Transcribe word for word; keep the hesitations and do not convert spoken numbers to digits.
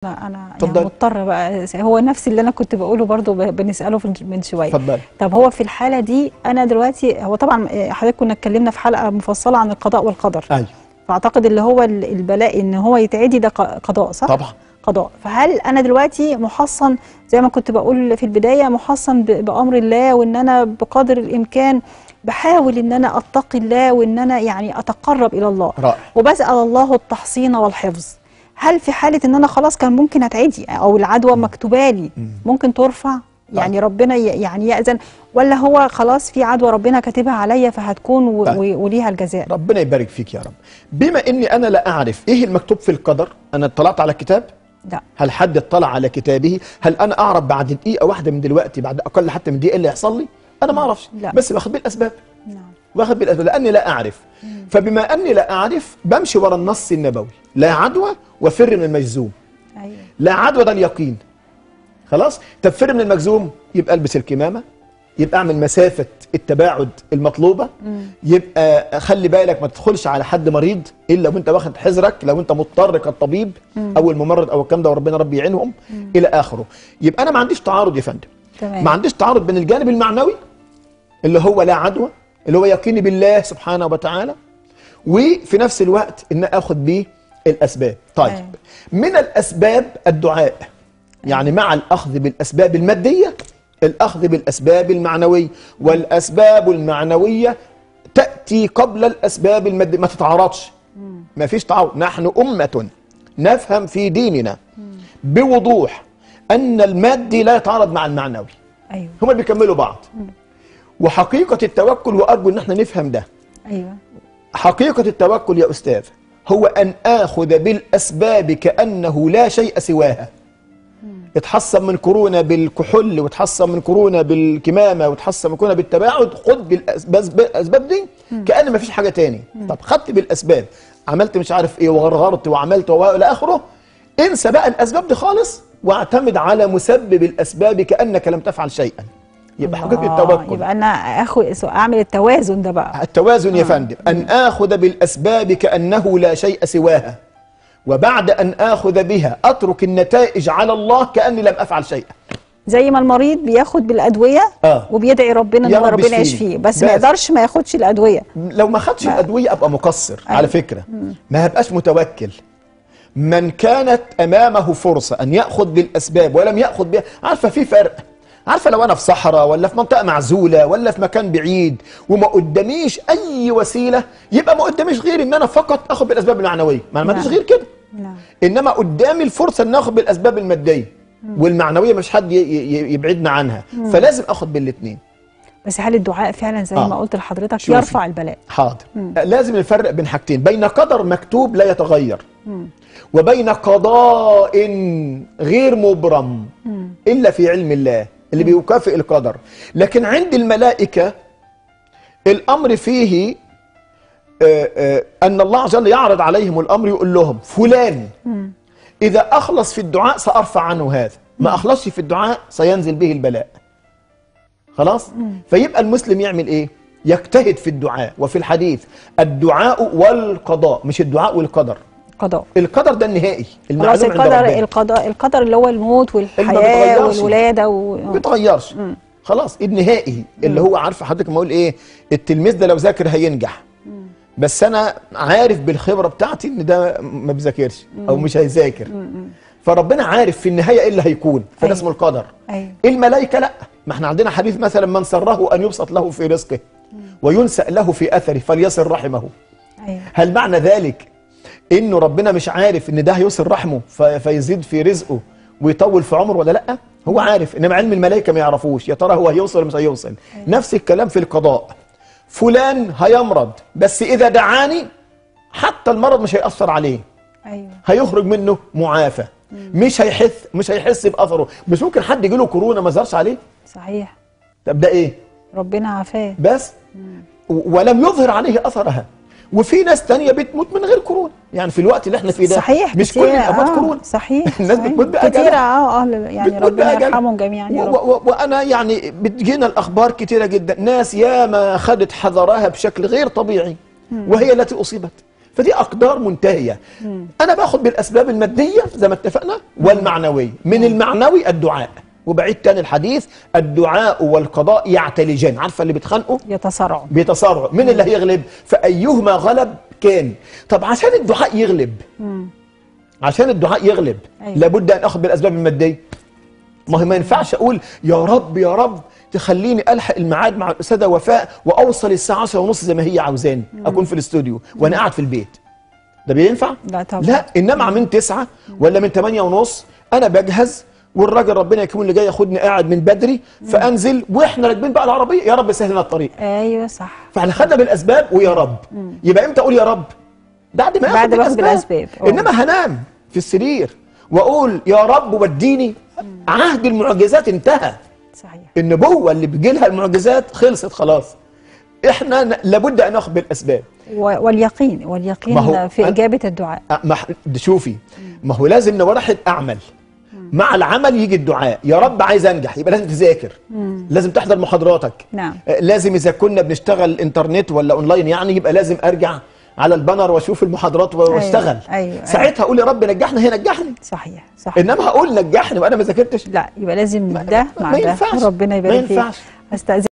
لا انا اتفضل. يعني مضطره بقى، هو نفس اللي انا كنت بقوله برضو ب- بنساله في- من شويه. اتفضل. طب هو في الحاله دي انا دلوقتي، هو طبعا حضرتك كنا اتكلمنا في حلقه مفصله عن القضاء والقدر. ايوه فاعتقد اللي هو ال- البلاء ان هو يتعدي ده ق- قضاء، صح؟ طبعا. قضاء. فهل انا دلوقتي محصن زي ما كنت بقول في البدايه، محصن ب- بامر الله، وان انا بقدر الامكان بحاول ان انا اتقي الله، وان انا يعني اتقرب الى الله، رائع. وبسال الله التحصين والحفظ. هل في حاله ان انا خلاص كان ممكن اتعدي او العدوى مكتوبه لي ممكن ترفع، يعني ربنا ي- يعني يأذن، ولا هو خلاص في عدوى ربنا كاتبها عليا فهتكون و- طيب. و- وليها الجزاء؟ ربنا يبارك فيك يا رب. بما اني انا لا اعرف ايه المكتوب في القدر، انا اطلعت على كتاب؟ لا. هل حد اطلع على كتابه؟ هل انا اعرف بعد دقيقه واحده من دلوقتي، بعد اقل حتى من دقيقه، إيه اللي هيحصل لي؟ انا ما اعرفش. لا. بس باخد بالاسباب. نعم. واخد بالاسباب لاني لا اعرف. فبما اني لا اعرف بمشي ورا النص النبوي، لا عدوى وفر من المجذوم. ايوه. لا عدوى ده اليقين. خلاص؟ طب فر من المجذوم، يبقى البس الكمامه، يبقى اعمل مسافه التباعد المطلوبه، يبقى خلي بالك ما تدخلش على حد مريض الا وانت واخد حذرك، لو انت مضطر كالطبيب او الممرض او الكلام ده، وربنا ربي يعينهم الى اخره. يبقى انا ما عنديش تعارض يا فندم. تمام. ما عنديش تعارض بين الجانب المعنوي اللي هو لا عدوى، اللي هو يقيني بالله سبحانه وتعالى، وفي نفس الوقت ان اخذ بيه الاسباب. طيب أيوة. من الاسباب الدعاء، يعني مع الاخذ بالاسباب الماديه الاخذ بالاسباب المعنويه، والاسباب المعنويه تاتي قبل الاسباب الماديه، ما تتعارضش. ما فيش تعارض. نحن امه نفهم في ديننا بوضوح ان المادي لا يتعارض مع المعنوي. ايوه. هما بيكملوا بعض. وحقيقه التوكل، وارجو ان احنا نفهم ده، ايوه. حقيقة التوكل يا أستاذ هو أن آخذ بالأسباب كأنه لا شيء سواها. اتحصن من كورونا بالكحول، وتحصن من كورونا بالكمامة، وتحصن من كورونا بالتباعد، خد بالأسباب دي كأن ما فيش حاجة تاني. طب خدت بالأسباب، عملت مش عارف إيه وغرغرت وعملت وإلى آخره، انسى بقى الأسباب دي خالص واعتمد على مسبب الأسباب كأنك لم تفعل شيئا. يبقى حقيقة التوكل، يبقى انا اخد اعمل التوازن ده بقى. التوازن يا فندم، أن آخذ بالأسباب كأنه لا شيء سواها، وبعد أن آخذ بها أترك النتائج على الله كأني لم أفعل شيئا. زي ما المريض بياخد بالادويه آه. وبيدعي ربنا يا ان رب ربنا اشفيني. يشفيه، بس, بس. ما يقدرش ما ياخدش الادويه. لو ما خدش الأدوية أبقى مقصر. أيوة. على فكرة ما هبقاش متوكل. من كانت أمامه فرصة أن يأخذ بالأسباب ولم يأخذ بها، عارفة في فرق. عارفة لو أنا في صحراء ولا في منطقة معزولة ولا في مكان بعيد وما قداميش أي وسيلة، يبقى ما قداميش غير إن أنا فقط أخذ بالأسباب المعنوية، ما أنا ما عنديش نعم. غير كده. نعم. إنما قدامي الفرصة إن آخذ بالأسباب المادية والمعنوية، مش حد ي- ي- يبعدنا عنها، فلازم آخذ بالاثنين. بس هل الدعاء فعلا زي آه. ما قلت لحضرتك شوفي. يرفع البلاء؟ حاضر. لازم نفرق بين حاجتين، بين قدر مكتوب لا يتغير وبين قضاء غير مبرم إلا في علم الله اللي بيكافئ القدر. لكن عند الملائكة الأمر فيه آه، آه، أن الله عز وجل يعرض عليهم الأمر، يقول لهم فلان إذا أخلص في الدعاء سأرفع عنه هذا، ما أخلصش في الدعاء سينزل به البلاء. خلاص؟ فيبقى المسلم يعمل إيه؟ يجتهد في الدعاء. وفي الحديث الدعاء والقضاء، مش الدعاء والقدر. قضاء. القدر ده النهائي خلاص المعلوم عند القدر، ربنا. القضاء القدر اللي هو الموت اللي ما والحياه بيتغيرش. والولاده و... ما بيتغيرش. خلاص النهائي اللي هو عارفه حضرتك ما اقول ايه، التلميذ ده لو ذاكر هينجح، بس انا عارف بالخبره بتاعتي ان ده ما بيذاكرش او مش هيذاكر، فربنا عارف في النهايه ايه اللي هيكون، فده أيوة. اسمه القدر. أيوة. الملائكه لا، ما احنا عندنا حديث مثلا من سره ان يبسط له في رزقه وينسأ له في اثره فليصل رحمه. أيوة. هل معنى ذلك انه ربنا مش عارف ان ده هيوصل رحمه في فيزيد في رزقه ويطول في عمره ولا لا؟ هو عارف، انما علم الملائكه ما يعرفوش يا ترى هو هيوصل ولا مش هيوصل. أيوة. نفس الكلام في القضاء، فلان هيمرض بس اذا دعاني حتى المرض مش هيأثر عليه. أيوة. هيخرج منه معافى، مش هيحس مش هيحس باثره. مش ممكن حد يجي له كورونا ما ظهرش عليه؟ صحيح. طب ده ايه؟ ربنا عافاه بس و- ولم يظهر عليه اثرها. وفي ناس تانية بتموت من غير كورونا، يعني في الوقت اللي احنا فيه ده صحيح مش كل كتير. الامراض آه. كورونا. صحيح. الناس صحيح. بتموت بأجلها. كتير اه اه يعني بتموت ربنا بأجلها. يرحمهم جميعا يا و- رب. و- وانا يعني بتجينا الاخبار كتيره جدا، ناس ياما خدت حذرها بشكل غير طبيعي وهي التي اصيبت. فدي اقدار منتهيه. مم. انا باخد بالاسباب الماديه زي ما اتفقنا والمعنويه. من مم. المعنوي الدعاء، وبعيد تاني الحديث، الدعاء والقضاء يعتلجان. عارفه اللي بيتخانقوا يتصارعوا بيتصارعوا مين اللي هيغلب؟ فايهما غلب كان. طب عشان الدعاء يغلب مم. عشان الدعاء يغلب أيوة. لابد ان اخذ بالاسباب الماديه. ما هي ما ينفعش اقول يا رب يا رب تخليني الحق الميعاد مع الاستاذه وفاء واوصل الساعه عشرة ونص زي ما هي عاوزاني اكون في الاستوديو وانا قاعد في البيت. ده بينفع؟ لا طبعا. لا، انما من تسعة ولا من ثمانية ونص انا بجهز، والراجل ربنا يكون اللي جاي ياخدني قاعد من بدري، فانزل واحنا راكبين بقى العربيه يا رب سهل لنا الطريق. ايوه صح. فاحنا خدنا بالاسباب ويا رب. مم. يبقى امتى اقول يا رب؟ بعد ما بعد ما اخد بالاسباب. انما هنام في السرير واقول يا رب وديني، عهد المعجزات انتهى. صحيح. النبوه اللي بيجي لها المعجزات خلصت خلاص. احنا لابد ان ناخذ بالاسباب. واليقين واليقين في اجابه الدعاء. ما شوفي، ما هو لازم نوحد اعمل مع العمل يجي الدعاء. يا رب عايز انجح يبقى لازم تذاكر، مم. لازم تحضر محاضراتك. نعم. لازم اذا كنا بنشتغل انترنت ولا اونلاين يعني يبقى لازم ارجع على البانر واشوف المحاضرات واشتغل. أيوة. أيوة. ساعتها اقول يا رب نجحنا، هي نجحني. صحيح صحيح. انما هقول نجحني وانا ما ذاكرتش، لا، يبقى لازم ده مع ما ده. ينفعش. ربنا يبارك فيك. ما ينفعش. استاذن